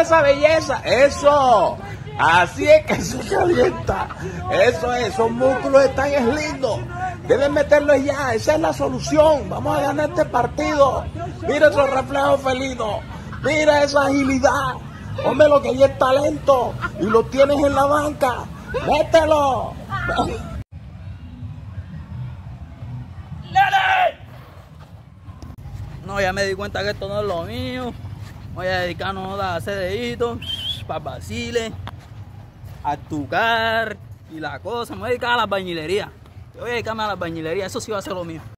mira esa belleza. Eso. Así es que se calienta. Eso es, esos músculos están lindos. Deben meterlos ya, esa es la solución. Vamos a ganar este partido. Mira esos reflejos felinos. Mira esa agilidad. Hombre, lo que hay es talento. Y lo tienes en la banca. ¡Mételo! No, ya me di cuenta que esto no es lo mío. Voy a dedicarnos a hacer deditos, para Basile, a tucar y la cosa. Me voy a dedicar a la albañilería. Yo voy a dedicarme a la albañilería, eso sí va a ser lo mío.